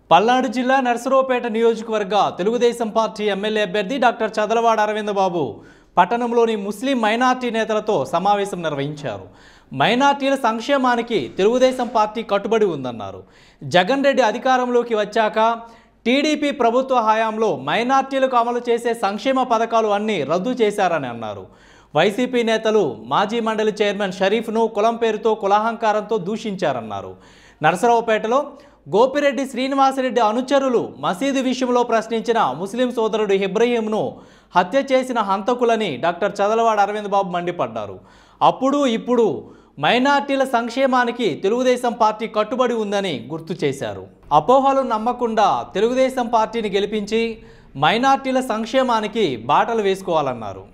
పల్నాడు జిల్లా నర్సరావుపేట నియోజకవర్గ Telugu Desam party MLA అభ్యర్థి డాక్టర్ చదలవాడ అరవింద్ బాబు పట్టణంలోని ముస్లిం మైనార్టీ నేతలతో సమావేశం నిర్వహించారు. మైనార్టీల సంక్షేమానికి తెలుగుదేశం పార్టీ కట్టుబడి ఉందన్నారు. జగన్ రెడ్డి అధికారంలోకి వచ్చాక టీడీపీ ప్రభుత్వ హయాంలో మైనార్టీలకు అమలు చేసే సంక్షేమ పథకాలు అన్నీ రద్దు చేశారని అన్నారు. వైసీపీ నేతలు మాజీ మండలి చైర్మన్ షరీఫ్ను కులం పేరుతో కులాహంకారంతో దూషించారన్నారు. నర్సరావుపేటలో గోపిరెడ్డి శ్రీనివాసరెడ్డి అనుచరులు మసీదు విషయంలో ప్రశ్నించిన ముస్లిం సోదరుడు ఇబ్రహీంను హత్య చేసిన హంతకులని డాక్టర్ చదలవాడ అరవింద్ బాబు మండిపడ్డారు. అప్పుడు ఇప్పుడు మైనార్టీల సంక్షేమానికి తెలుగుదేశం పార్టీ కట్టుబడి ఉందని గుర్తు చేశారు. అపోహలు నమ్మకుండా తెలుగుదేశం పార్టీని గెలిపించి మైనార్టీల సంక్షేమానికి బాటలు వేసుకోవాలన్నారు.